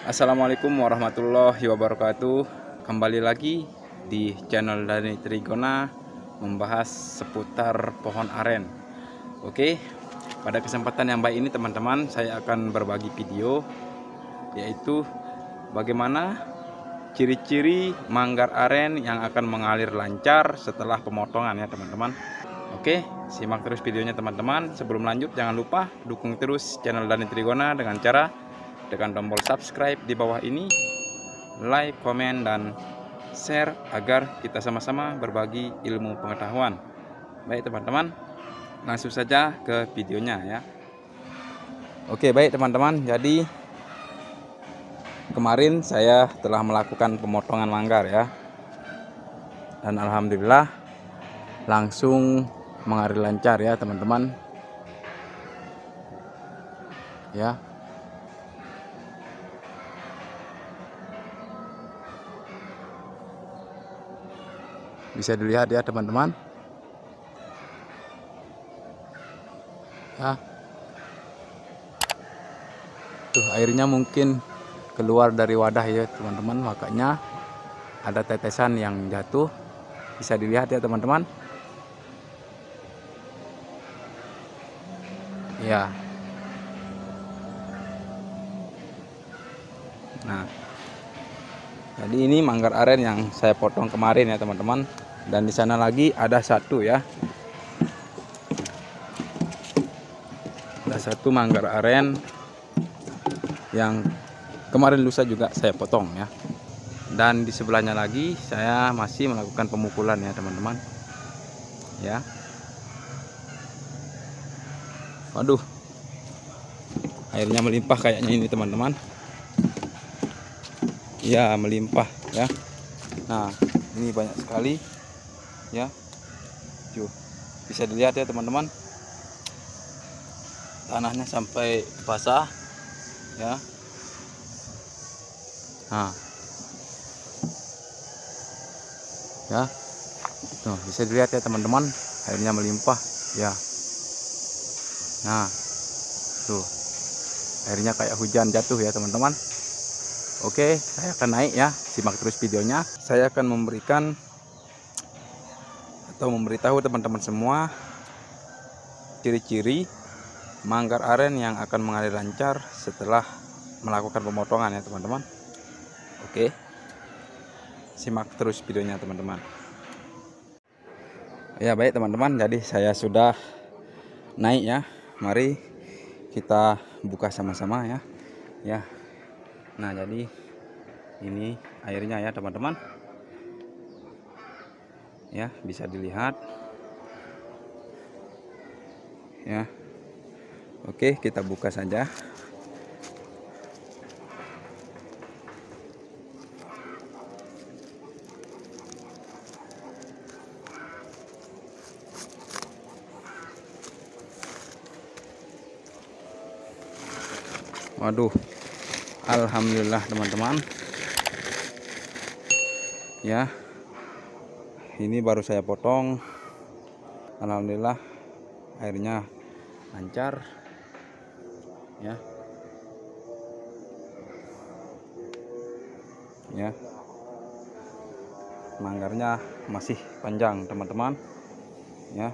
Assalamualaikum warahmatullahi wabarakatuh. Kembali lagi di channel Dani Trigona membahas seputar pohon aren. Oke, pada kesempatan yang baik ini teman-teman, saya akan berbagi video yaitu bagaimana ciri-ciri manggar aren yang akan mengalir lancar setelah pemotongan ya teman-teman. Oke, simak terus videonya teman-teman. Sebelum lanjut, jangan lupa dukung terus channel Dani Trigona dengan cara tekan tombol subscribe di bawah ini, like, komen, dan share agar kita sama-sama berbagi ilmu pengetahuan. Baik teman-teman, langsung saja ke videonya ya. Oke, baik teman-teman, jadi kemarin saya telah melakukan pemotongan manggar ya, dan alhamdulillah langsung mengalir lancar ya teman-teman ya. Bisa dilihat ya teman-teman ya, tuh airnya mungkin keluar dari wadah ya teman-teman, makanya ada tetesan yang jatuh. Bisa dilihat ya teman-teman ya. Nah, jadi ini manggar aren yang saya potong kemarin ya teman-teman, dan di sana lagi ada satu ya, ada satu manggar aren yang kemarin lusa juga saya potong ya. Dan di sebelahnya lagi saya masih melakukan pemukulan ya teman-teman ya. Waduh, airnya melimpah kayaknya ini teman-teman ya, melimpah ya. Nah, ini banyak sekali ya, tuh bisa dilihat ya teman-teman, tanahnya sampai basah ya. Nah ya, tuh bisa dilihat ya teman-teman, airnya melimpah ya. Nah tuh, airnya kayak hujan jatuh ya teman-teman. Oke, saya akan naik ya, simak terus videonya. Saya akan memberikan atau memberitahu teman-teman semua ciri-ciri manggar aren yang akan mengalir lancar setelah melakukan pemotongan ya teman-teman. Oke, simak terus videonya teman-teman ya. Baik teman-teman, jadi saya sudah naik ya, mari kita buka sama-sama ya. Nah, jadi ini airnya ya teman-teman ya, bisa dilihat ya. Oke, kita buka saja. Waduh, alhamdulillah teman-teman ya, ini baru saya potong. Alhamdulillah airnya lancar ya. Manggarnya masih panjang teman-teman ya.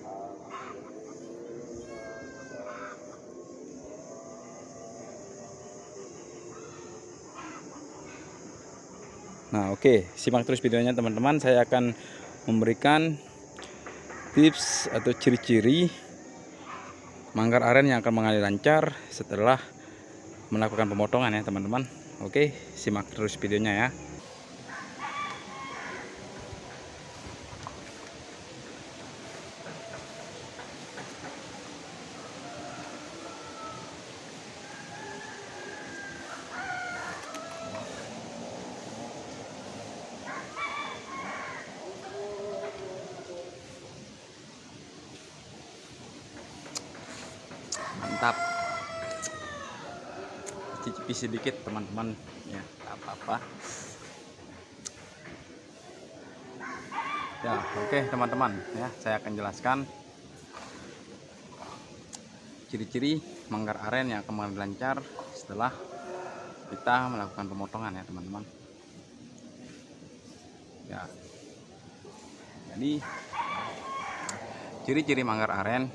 Nah, oke, simak terus videonya teman-teman. Saya akan memberikan tips atau ciri-ciri manggar aren yang akan mengalir lancar setelah melakukan pemotongan ya teman-teman. Oke, simak terus videonya ya. Mantap, cicipi sedikit teman-teman ya, apa-apa ya. Oke teman-teman ya, saya akan jelaskan ciri-ciri manggar aren yang akan mengalir lancar setelah kita melakukan pemotongan ya teman-teman ya. Jadi ciri-ciri manggar aren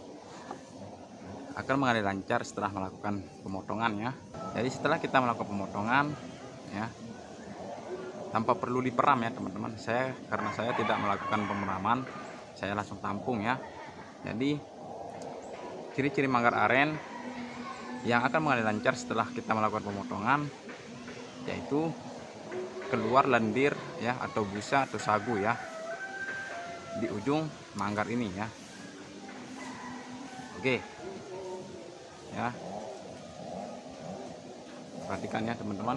akan mengalir lancar setelah melakukan pemotongan ya. Jadi setelah kita melakukan pemotongan ya, tanpa perlu diperam ya teman-teman. Karena saya tidak melakukan pemeraman, saya langsung tampung ya. Jadi ciri-ciri manggar aren yang akan mengalir lancar setelah kita melakukan pemotongan yaitu keluar lendir ya, atau busa atau sagu ya di ujung manggar ini ya. Oke ya, perhatikan ya teman-teman.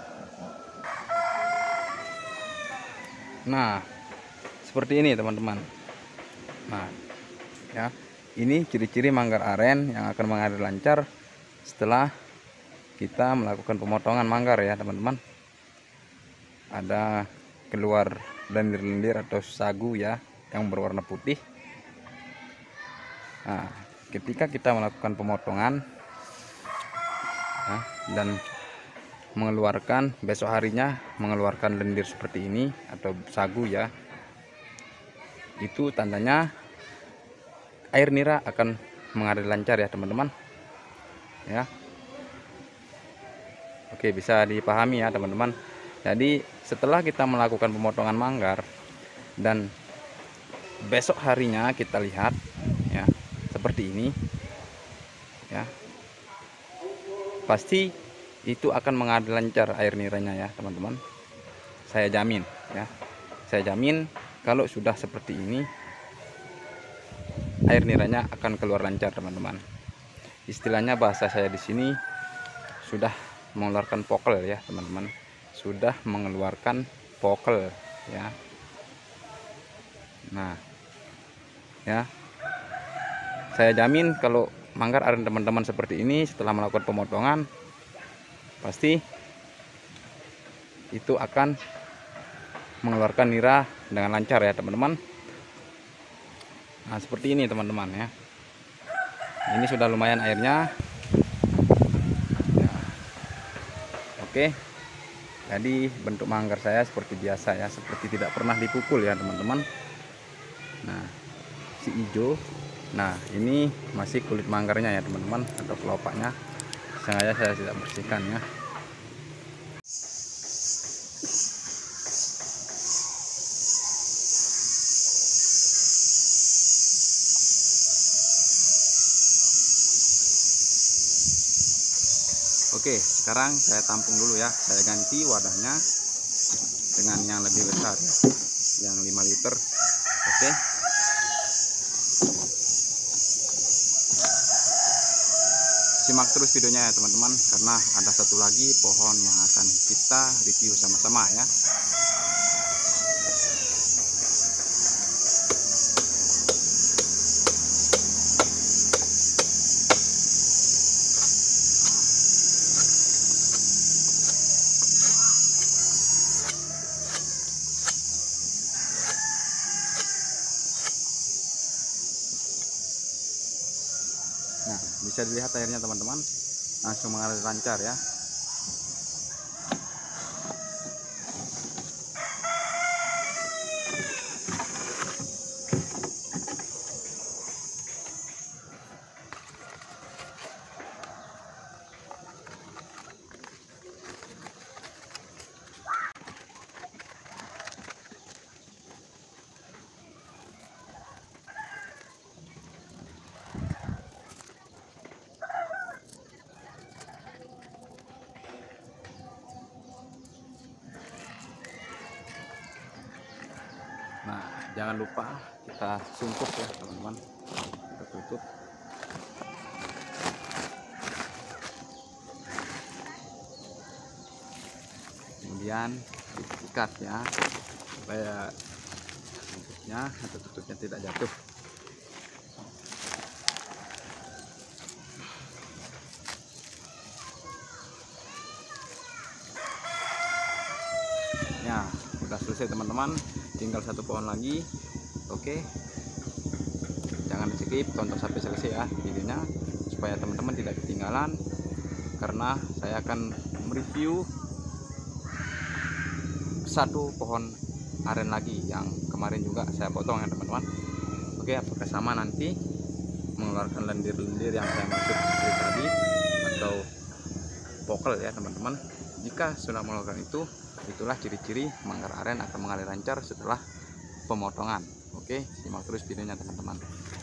Nah seperti ini teman-teman. Nah ya, ini ciri-ciri manggar aren yang akan mengalir lancar setelah kita melakukan pemotongan manggar ya teman-teman. Ada keluar lendir-lendir atau sagu ya yang berwarna putih. Nah ketika kita melakukan pemotongan ya, dan mengeluarkan besok harinya mengeluarkan lendir seperti ini atau sagu ya, itu tandanya air nira akan mengalir lancar ya teman-teman ya. Oke, bisa dipahami ya teman-teman. Jadi setelah kita melakukan pemotongan manggar dan besok harinya kita lihat ya seperti ini ya, pasti itu akan mengalir lancar air niranya ya teman-teman. Saya jamin ya, saya jamin kalau sudah seperti ini air niranya akan keluar lancar teman-teman. Istilahnya bahasa saya di sini sudah mengeluarkan pokel ya teman-teman, sudah mengeluarkan pokel ya. Nah ya, saya jamin kalau manggar aren teman-teman seperti ini setelah melakukan pemotongan pasti itu akan mengeluarkan nira dengan lancar ya teman-teman. Nah seperti ini teman-teman ya, ini sudah lumayan airnya ya. Oke, jadi bentuk manggar saya seperti biasa ya, seperti tidak pernah dipukul ya teman-teman. Nah si hijau, nah ini masih kulit manggarnya ya teman-teman, atau kelopaknya, sengaja saya tidak bersihkan ya. Oke, sekarang saya tampung dulu ya, saya ganti wadahnya dengan yang lebih besar ya, yang 5 liter. Oke, simak terus videonya ya teman-teman, karena ada satu lagi pohon yang akan kita review sama-sama ya. Nah, bisa dilihat airnya teman-teman, langsung mengalir lancar ya. Nah, jangan lupa kita sungkup ya teman-teman, kita tutup. Kemudian ikat ya, supaya sungkupnya atau tutupnya tidak jatuh. Ya, udah selesai teman-teman, tinggal satu pohon lagi. Oke, jangan di skip, tonton sampai selesai ya videonya supaya teman-teman tidak ketinggalan, karena saya akan mereview satu pohon aren lagi yang kemarin juga saya potong ya teman-teman. Oke, apakah sama nanti mengeluarkan lendir-lendir yang saya maksud seperti tadi atau pokel ya teman-teman. Jika sudah mengeluarkan itu, itulah ciri-ciri manggar aren akan mengalir lancar setelah pemotongan. Oke, simak terus videonya teman-teman.